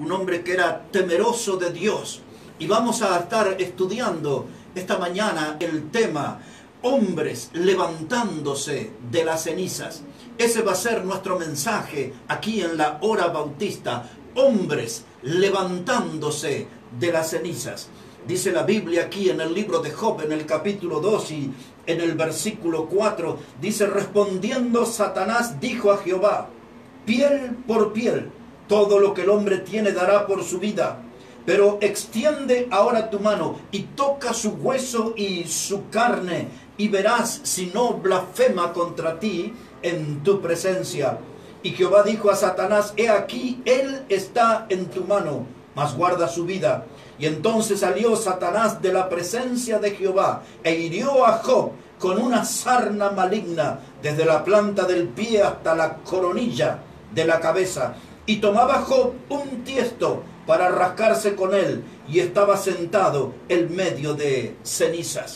un hombre que era temeroso de Dios. Y vamos a estar estudiando esta mañana el tema hombres levantándose de las cenizas. Ese va a ser nuestro mensaje aquí en la hora bautista. Hombres levantándose de las cenizas. Dice la Biblia aquí en el libro de Job, en el capítulo 2 y en el versículo 4, dice: respondiendo Satanás dijo a Jehová: piel por piel, todo lo que el hombre tiene dará por su vida. Pero extiende ahora tu mano y toca su hueso y su carne, y verás si no blasfema contra ti en tu presencia. Y Jehová dijo a Satanás: he aquí, él está en tu mano, mas guarda su vida. Y entonces salió Satanás de la presencia de Jehová e hirió a Job con una sarna maligna desde la planta del pie hasta la coronilla de la cabeza. Y tomaba Job un tiesto para rascarse con él, y estaba sentado en medio de cenizas.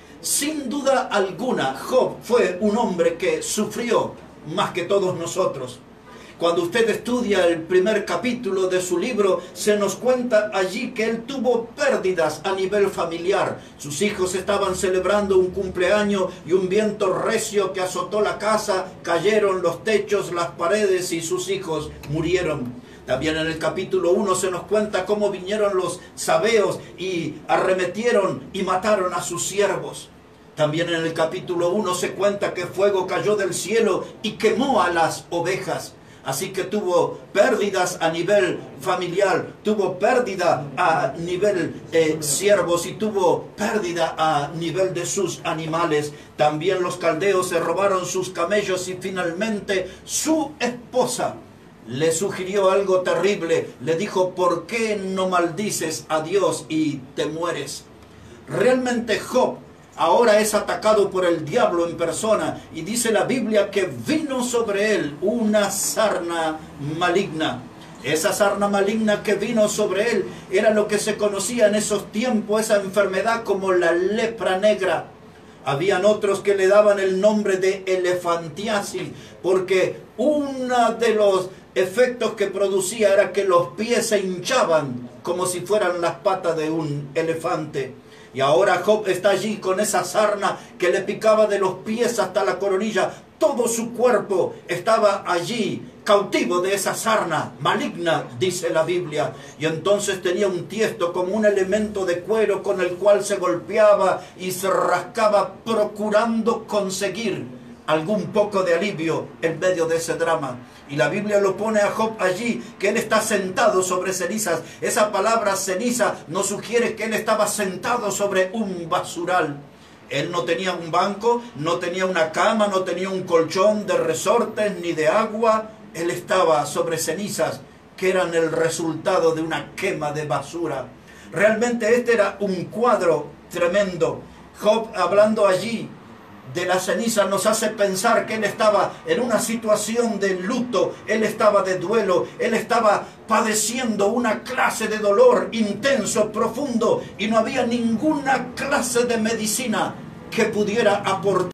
Sin duda alguna, Job fue un hombre que sufrió más que todos nosotros. Cuando usted estudia el primer capítulo de su libro, se nos cuenta allí que él tuvo pérdidas a nivel familiar. Sus hijos estaban celebrando un cumpleaños y un viento recio que azotó la casa, cayeron los techos, las paredes y sus hijos murieron. También en el capítulo 1 se nos cuenta cómo vinieron los sabeos y arremetieron y mataron a sus siervos. También en el capítulo 1 se cuenta que fuego cayó del cielo y quemó a las ovejas. Así que tuvo pérdidas a nivel familiar, tuvo pérdida a nivel siervos y tuvo pérdida a nivel de sus animales. También los caldeos se robaron sus camellos y finalmente su esposa le sugirió algo terrible. Le dijo: ¿por qué no maldices a Dios y te mueres? Realmente Job ahora es atacado por el diablo en persona, y dice la Biblia que vino sobre él una sarna maligna. Esa sarna maligna que vino sobre él era lo que se conocía en esos tiempos, esa enfermedad, como la lepra negra. Habían otros que le daban el nombre de elefantiasis, porque uno de los efectos que producía era que los pies se hinchaban como si fueran las patas de un elefante. Y ahora Job está allí con esa sarna que le picaba de los pies hasta la coronilla. Todo su cuerpo estaba allí, cautivo de esa sarna maligna, dice la Biblia. Y entonces tenía un tiesto como un elemento de cuero con el cual se golpeaba y se rascaba, procurando conseguir algún poco de alivio en medio de ese drama. Y la Biblia lo pone a Job allí, que él está sentado sobre cenizas. Esa palabra ceniza nos sugiere que él estaba sentado sobre un basural. Él no tenía un banco, no tenía una cama, no tenía un colchón de resortes ni de agua. Él estaba sobre cenizas que eran el resultado de una quema de basura. Realmente este era un cuadro tremendo. Job, hablando allí de la ceniza, nos hace pensar que él estaba en una situación de luto, él estaba de duelo, él estaba padeciendo una clase de dolor intenso, profundo, y no había ninguna clase de medicina que pudiera aportar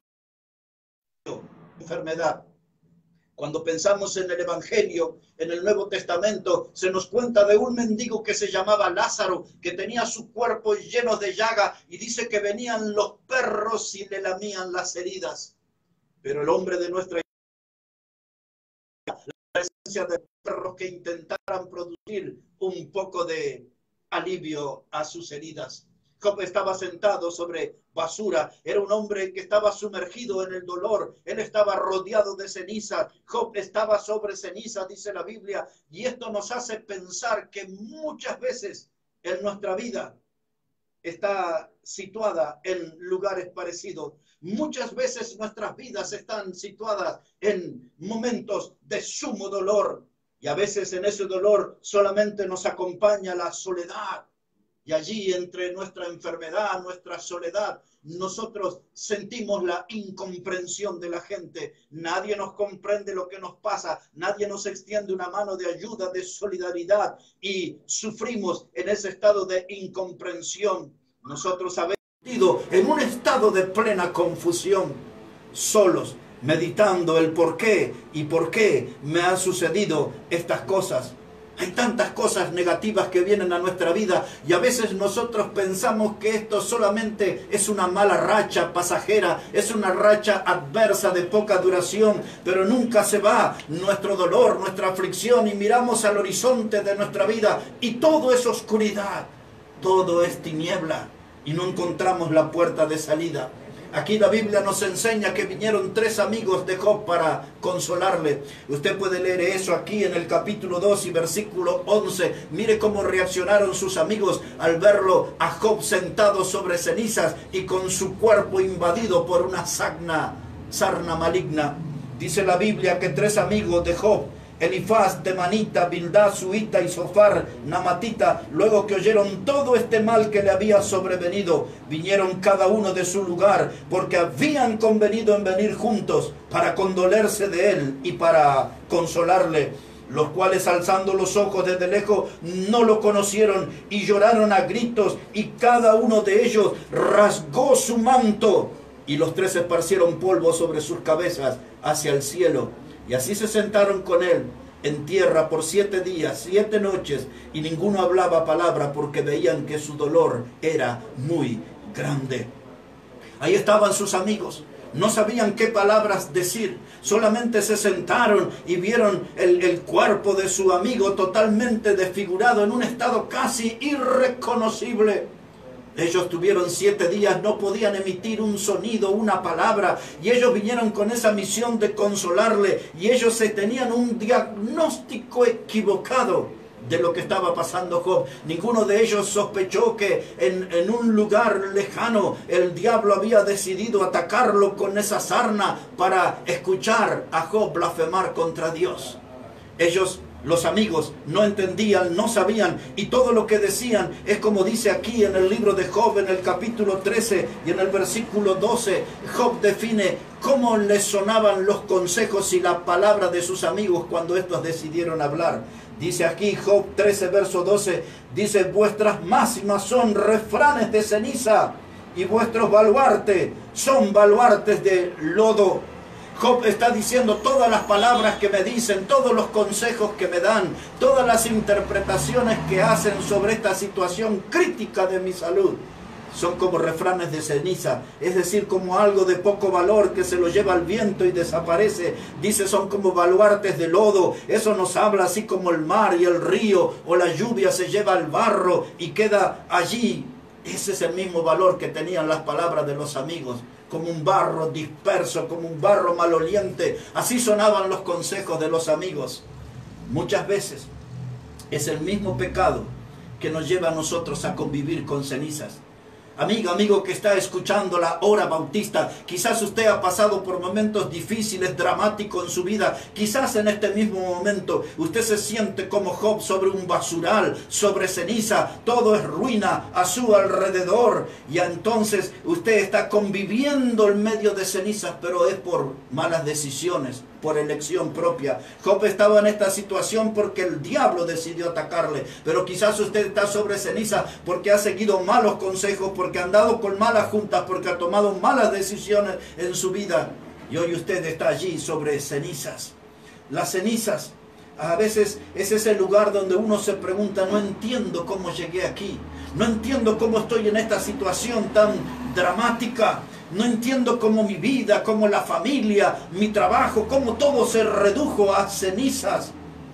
enfermedad. Cuando pensamos en el Evangelio, en el Nuevo Testamento, se nos cuenta de un mendigo que se llamaba Lázaro, que tenía su cuerpo lleno de llaga, y dice que venían los perros y le lamían las heridas. Pero el hombre de nuestra iglesia, la presencia de perros que intentaran producir un poco de alivio a sus heridas. Job estaba sentado sobre basura, era un hombre que estaba sumergido en el dolor, él estaba rodeado de ceniza, Job estaba sobre ceniza, dice la Biblia, y esto nos hace pensar que muchas veces en nuestra vida está situada en lugares parecidos. Muchas veces nuestras vidas están situadas en momentos de sumo dolor, y a veces en ese dolor solamente nos acompaña la soledad. Y allí, entre nuestra enfermedad, nuestra soledad, nosotros sentimos la incomprensión de la gente. Nadie nos comprende lo que nos pasa. Nadie nos extiende una mano de ayuda, de solidaridad. Y sufrimos en ese estado de incomprensión. Nosotros habemos vivido en un estado de plena confusión, solos, meditando el por qué y por qué me han sucedido estas cosas. Hay tantas cosas negativas que vienen a nuestra vida y a veces nosotros pensamos que esto solamente es una mala racha pasajera, es una racha adversa de poca duración, pero nunca se va nuestro dolor, nuestra aflicción, y miramos al horizonte de nuestra vida y todo es oscuridad, todo es tiniebla y no encontramos la puerta de salida. Aquí la Biblia nos enseña que vinieron 3 amigos de Job para consolarle. Usted puede leer eso aquí en el capítulo 2 y versículo 11. Mire cómo reaccionaron sus amigos al verlo a Job sentado sobre cenizas y con su cuerpo invadido por una sarna maligna. Dice la Biblia que 3 amigos de Job, Elifaz, Temanita, Bildad, Suita y Sofar, Namatita, luego que oyeron todo este mal que le había sobrevenido, vinieron cada uno de su lugar, porque habían convenido en venir juntos para condolerse de él y para consolarle, los cuales alzando los ojos desde lejos no lo conocieron y lloraron a gritos, y cada uno de ellos rasgó su manto, y los 3 esparcieron polvo sobre sus cabezas hacia el cielo. Y así se sentaron con él en tierra por 7 días, 7 noches, y ninguno hablaba palabra porque veían que su dolor era muy grande. Ahí estaban sus amigos, no sabían qué palabras decir, solamente se sentaron y vieron el cuerpo de su amigo totalmente desfigurado, en un estado casi irreconocible. Ellos tuvieron 7 días, no podían emitir un sonido, una palabra, y ellos vinieron con esa misión de consolarle, y ellos se tenían un diagnóstico equivocado de lo que estaba pasando Job. Ninguno de ellos sospechó que en un lugar lejano el diablo había decidido atacarlo con esa sarna para escuchar a Job blasfemar contra Dios. Ellos, los amigos, no entendían, no sabían, y todo lo que decían es como dice aquí en el libro de Job, en el capítulo 13 y en el versículo 12, Job define cómo les sonaban los consejos y la palabra de sus amigos cuando estos decidieron hablar. Dice aquí Job 13, verso 12, dice: vuestras máximas son refranes de ceniza y vuestros baluartes son baluartes de lodo. Job está diciendo: todas las palabras que me dicen, todos los consejos que me dan, todas las interpretaciones que hacen sobre esta situación crítica de mi salud, son como refranes de ceniza, es decir, como algo de poco valor que se lo lleva al viento y desaparece. Dice, son como baluartes de lodo. Eso nos habla así como el mar y el río o la lluvia se lleva el barro y queda allí. Ese es el mismo valor que tenían las palabras de los amigos, como un barro disperso, como un barro maloliente. Así sonaban los consejos de los amigos. Muchas veces es el mismo pecado que nos lleva a nosotros a convivir con cenizas. Amiga, amigo que está escuchando la hora bautista, quizás usted ha pasado por momentos difíciles, dramáticos en su vida. Quizás en este mismo momento usted se siente como Job sobre un basural, sobre ceniza. Todo es ruina a su alrededor. Y entonces usted está conviviendo en medio de cenizas, pero es por malas decisiones, por elección propia. Job estaba en esta situación porque el diablo decidió atacarle. Pero quizás usted está sobre ceniza porque ha seguido malos consejos, porque ha andado con malas juntas, porque ha tomado malas decisiones en su vida. Y hoy usted está allí sobre cenizas. Las cenizas, a veces es ese lugar donde uno se pregunta: no entiendo cómo llegué aquí. No entiendo cómo estoy en esta situación tan dramática. No entiendo cómo mi vida, cómo la familia, mi trabajo, cómo todo se redujo a cenizas.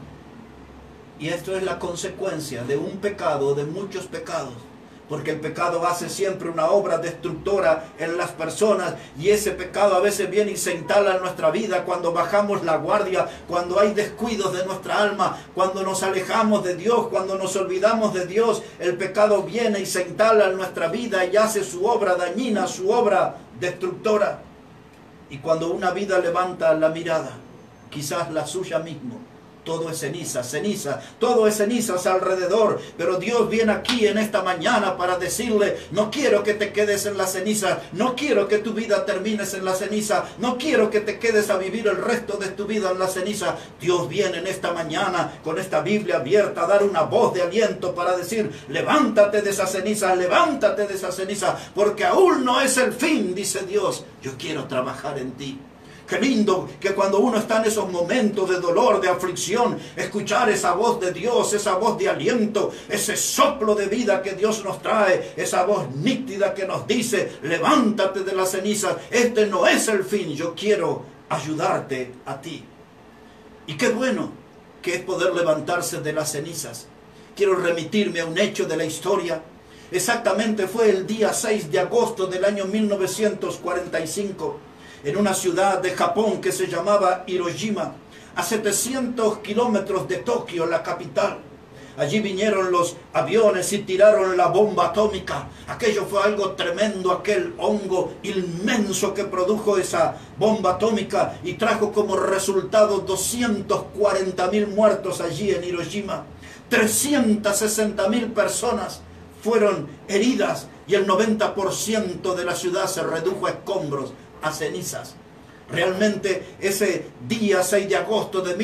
Y esto es la consecuencia de un pecado, de muchos pecados. Porque el pecado hace siempre una obra destructora en las personas, y ese pecado a veces viene y se instala en nuestra vida cuando bajamos la guardia, cuando hay descuidos de nuestra alma, cuando nos alejamos de Dios, cuando nos olvidamos de Dios. El pecado viene y se instala en nuestra vida y hace su obra dañina, su obra destructora. Y cuando una vida levanta la mirada, quizás la suya misma, todo es ceniza, ceniza, todo es cenizas alrededor. Pero Dios viene aquí en esta mañana para decirle: no quiero que te quedes en la ceniza, no quiero que tu vida termines en la ceniza, no quiero que te quedes a vivir el resto de tu vida en la ceniza. Dios viene en esta mañana con esta Biblia abierta a dar una voz de aliento para decir: levántate de esa ceniza, levántate de esa ceniza, porque aún no es el fin, dice Dios. Yo quiero trabajar en ti. Qué lindo que cuando uno está en esos momentos de dolor, de aflicción, escuchar esa voz de Dios, esa voz de aliento, ese soplo de vida que Dios nos trae, esa voz nítida que nos dice, levántate de las cenizas, este no es el fin, yo quiero ayudarte a ti. Y qué bueno que es poder levantarse de las cenizas. Quiero remitirme a un hecho de la historia. Exactamente fue el día 6 de agosto del año 1945, en una ciudad de Japón que se llamaba Hiroshima, a 700 kilómetros de Tokio, la capital. Allí vinieron los aviones y tiraron la bomba atómica. Aquello fue algo tremendo, aquel hongo inmenso que produjo esa bomba atómica y trajo como resultado 240.000 muertos allí en Hiroshima. 360.000 personas fueron heridas y el 90% de la ciudad se redujo a escombros, a cenizas. Realmente ese día 6 de agosto de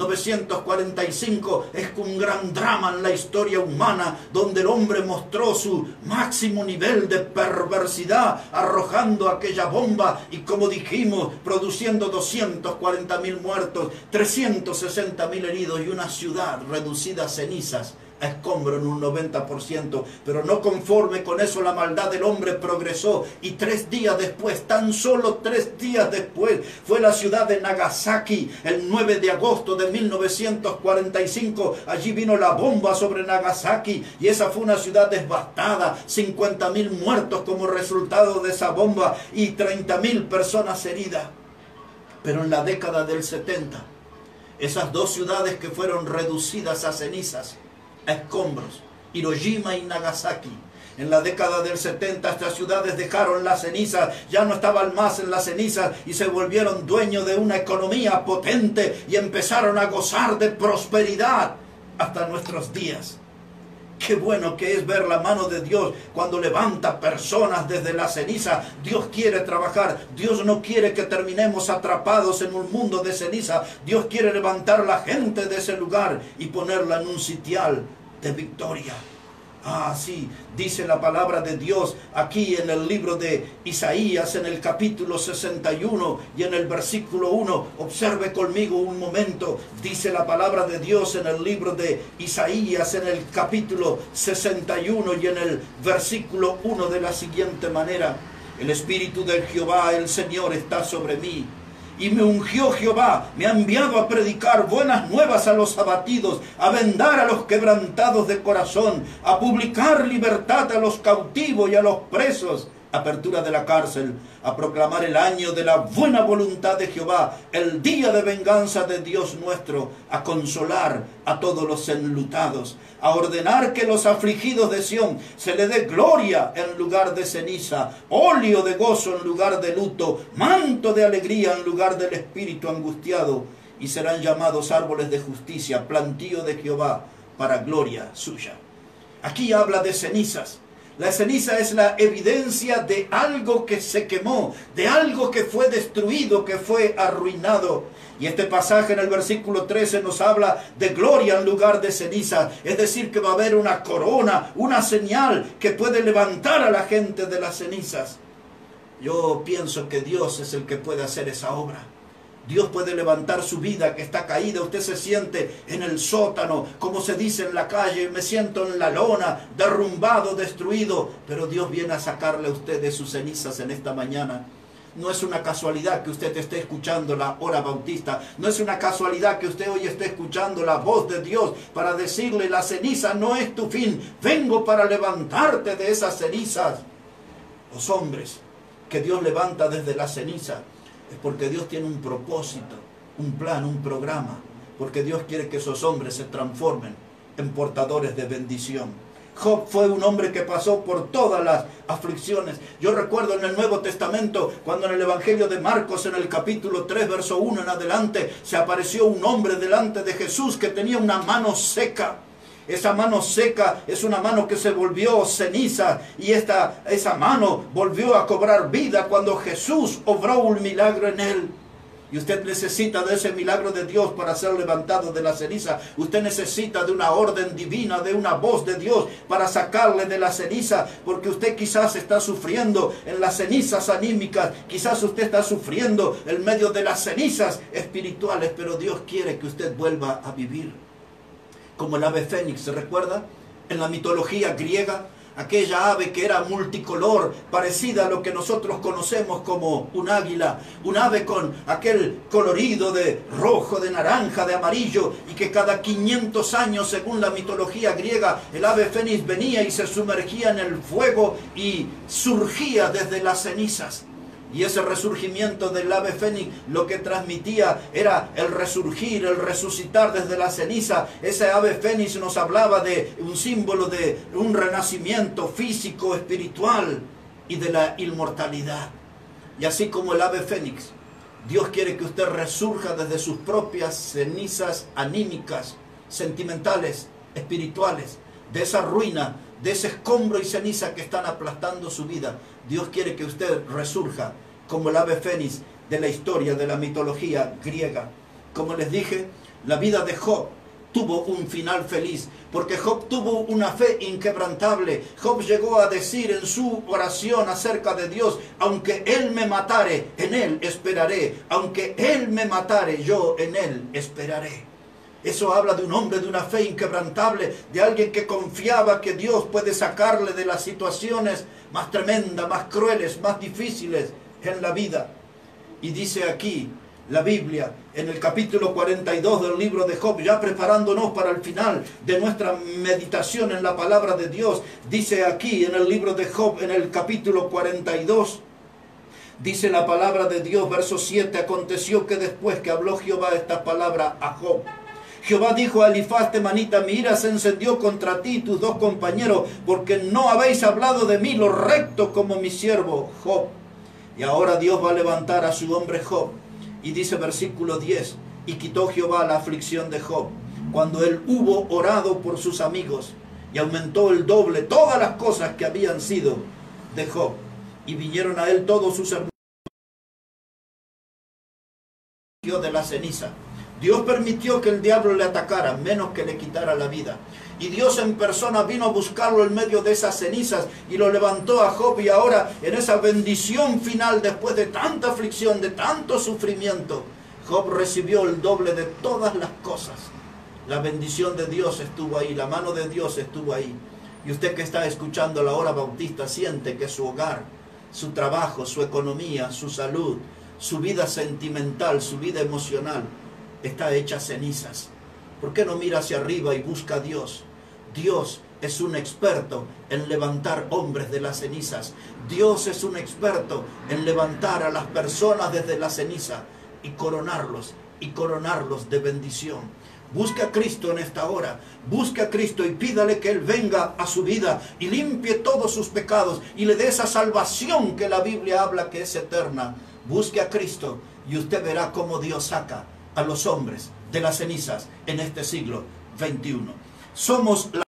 1945 es un gran drama en la historia humana, donde el hombre mostró su máximo nivel de perversidad arrojando aquella bomba y, como dijimos, produciendo 240.000 muertos, 360.000 heridos y una ciudad reducida a cenizas, a escombro en un 90%, pero no conforme con eso la maldad del hombre progresó y 3 días después, tan solo 3 días después, fue la ciudad de Nagasaki, el 9 de agosto de 1945, allí vino la bomba sobre Nagasaki y esa fue una ciudad devastada, 50.000 muertos como resultado de esa bomba y 30.000 personas heridas. Pero en la década del 70, esas dos ciudades que fueron reducidas a cenizas, a escombros, Hiroshima y Nagasaki. En la década del 70 estas ciudades dejaron la ceniza, ya no estaban más en la ceniza y se volvieron dueños de una economía potente y empezaron a gozar de prosperidad hasta nuestros días. Qué bueno que es ver la mano de Dios cuando levanta personas desde la ceniza. Dios quiere trabajar. Dios no quiere que terminemos atrapados en un mundo de ceniza. Dios quiere levantar la gente de ese lugar y ponerla en un sitial de victoria. Ah, sí, dice la palabra de Dios aquí en el libro de Isaías, en el capítulo 61 y en el versículo 1. Observe conmigo un momento. Dice la palabra de Dios en el libro de Isaías, en el capítulo 61 y en el versículo 1 de la siguiente manera. El Espíritu del Jehová, el Señor, está sobre mí. Y me ungió Jehová, me ha enviado a predicar buenas nuevas a los abatidos, a vendar a los quebrantados de corazón, a publicar libertad a los cautivos y a los presos, apertura de la cárcel, a proclamar el año de la buena voluntad de Jehová, el día de venganza de Dios nuestro, a consolar a todos los enlutados, a ordenar que los afligidos de Sión se le dé gloria en lugar de ceniza, óleo de gozo en lugar de luto, manto de alegría en lugar del espíritu angustiado, y serán llamados árboles de justicia, plantío de Jehová, para gloria suya. Aquí habla de cenizas. La ceniza es la evidencia de algo que se quemó, de algo que fue destruido, que fue arruinado. Y este pasaje en el versículo 13 nos habla de gloria en lugar de ceniza. Es decir, que va a haber una corona, una señal que puede levantar a la gente de las cenizas. Yo pienso que Dios es el que puede hacer esa obra. Dios puede levantar su vida que está caída. Usted se siente en el sótano, como se dice en la calle, me siento en la lona, derrumbado, destruido. Pero Dios viene a sacarle a usted de sus cenizas en esta mañana. No es una casualidad que usted esté escuchando la hora bautista. No es una casualidad que usted hoy esté escuchando la voz de Dios para decirle: la ceniza no es tu fin. Vengo para levantarte de esas cenizas. Los hombres que Dios levanta desde la ceniza es porque Dios tiene un propósito, un plan, un programa. Porque Dios quiere que esos hombres se transformen en portadores de bendición. Job fue un hombre que pasó por todas las aflicciones. Yo recuerdo en el Nuevo Testamento, cuando en el Evangelio de Marcos, en el capítulo 3, verso 1 en adelante, se apareció un hombre delante de Jesús que tenía una mano seca. Esa mano seca es una mano que se volvió ceniza, y esa mano volvió a cobrar vida cuando Jesús obró un milagro en él. Y usted necesita de ese milagro de Dios para ser levantado de la ceniza. Usted necesita de una orden divina, de una voz de Dios para sacarle de la ceniza. Porque usted quizás está sufriendo en las cenizas anímicas. Quizás usted está sufriendo en medio de las cenizas espirituales. Pero Dios quiere que usted vuelva a vivir. Como el ave fénix, ¿se recuerda? En la mitología griega, aquella ave que era multicolor, parecida a lo que nosotros conocemos como un águila, un ave con aquel colorido de rojo, de naranja, de amarillo, y que cada 500 años, según la mitología griega, el ave fénix venía y se sumergía en el fuego y surgía desde las cenizas. Y ese resurgimiento del ave fénix lo que transmitía era el resurgir, el resucitar desde la ceniza. Ese ave fénix nos hablaba de un símbolo de un renacimiento físico, espiritual y de la inmortalidad. Y así como el ave fénix, Dios quiere que usted resurja desde sus propias cenizas anímicas, sentimentales, espirituales, de esa ruina, de ese escombro y ceniza que están aplastando su vida. Dios quiere que usted resurja como el ave fénix de la historia, de la mitología griega. Como les dije, la vida de Job tuvo un final feliz, porque Job tuvo una fe inquebrantable. Job llegó a decir en su oración acerca de Dios: aunque Él me matare, en Él esperaré. Aunque Él me matare, yo en Él esperaré. Eso habla de un hombre de una fe inquebrantable, de alguien que confiaba que Dios puede sacarle de las situaciones más tremendas, más crueles, más difíciles en la vida. Y dice aquí la Biblia, en el capítulo 42 del libro de Job, ya preparándonos para el final de nuestra meditación en la palabra de Dios, dice aquí en el libro de Job, en el capítulo 42, dice la palabra de Dios, verso 7, aconteció que después que habló Jehová esta palabra a Job, Jehová dijo a Elifaz temanita: mi ira se encendió contra ti y tus dos compañeros, porque no habéis hablado de mí lo recto como mi siervo Job. Y ahora Dios va a levantar a su hombre Job. Y dice versículo 10, y quitó Jehová la aflicción de Job, cuando él hubo orado por sus amigos, y aumentó el doble todas las cosas que habían sido de Job. Y vinieron a él todos sus hermanos de la ceniza. Dios permitió que el diablo le atacara, menos que le quitara la vida. Y Dios en persona vino a buscarlo en medio de esas cenizas y lo levantó a Job. Y ahora, en esa bendición final, después de tanta aflicción, de tanto sufrimiento, Job recibió el doble de todas las cosas. La bendición de Dios estuvo ahí, la mano de Dios estuvo ahí. Y usted que está escuchando la hora bautista siente que su hogar, su trabajo, su economía, su salud, su vida sentimental, su vida emocional, está hecha cenizas. ¿Por qué no mira hacia arriba y busca a Dios? Dios es un experto en levantar hombres de las cenizas. Dios es un experto en levantar a las personas desde la ceniza y coronarlos de bendición. Busca a Cristo en esta hora. Busca a Cristo y pídale que Él venga a su vida y limpie todos sus pecados y le dé esa salvación que la Biblia habla que es eterna. Busque a Cristo y usted verá cómo Dios saca a los hombres de las cenizas en este siglo XXI. Somos la